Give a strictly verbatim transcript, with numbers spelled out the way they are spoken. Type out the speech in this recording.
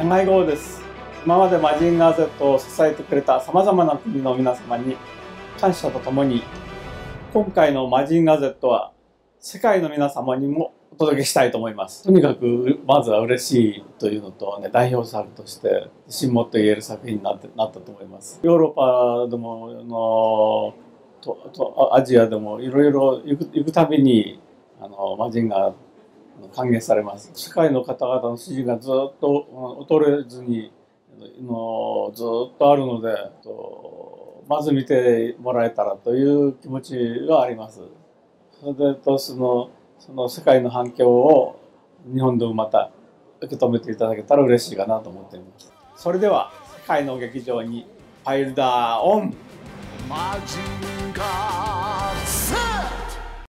長井豪です。今までマジンガー Z を支えてくれたさまざまな国の皆様に感謝とともに、今回のマジンガー Z は世界の皆様にもお届けしたいと思います。とにかくまずは嬉しいというのと、ね、代表作として自信持って言える作品になってなったと思います。ヨーロッパでものととアジアでもいろいろ行く行くたびにあのマジンガー歓迎されます。世界の方々の支持がずっと衰えずにのずっとあるので、まず見てもらえたらという気持ちがあります。それでとそのその世界の反響を日本でもまた受け止めていただけたら嬉しいかなと思っています。それでは世界の劇場にパイルダーオン。マジンガー